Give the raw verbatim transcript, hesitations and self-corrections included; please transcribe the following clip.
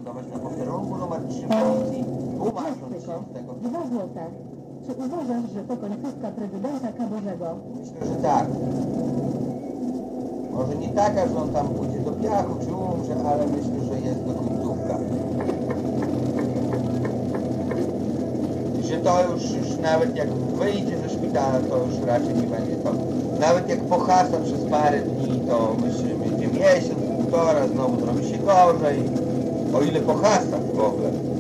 wylądować na posterunku numer trzy policji, umarząc się z tego. Dwa złote. Czy uważasz, że to końcówka prezydenta Kaborzego? Myślę, że tak. Może nie taka, że on tam pójdzie do piachu czy umrze, ale myślę, że jest to końcówka. Że to już, już nawet jak wyjdzie ze szpitala, to już raczej nie będzie to. Nawet jak pohasa przez parę dni, to myślę, że będzie miesiąc, półtora, znowu zrobi się gorzej. O ile pohasa w ogóle.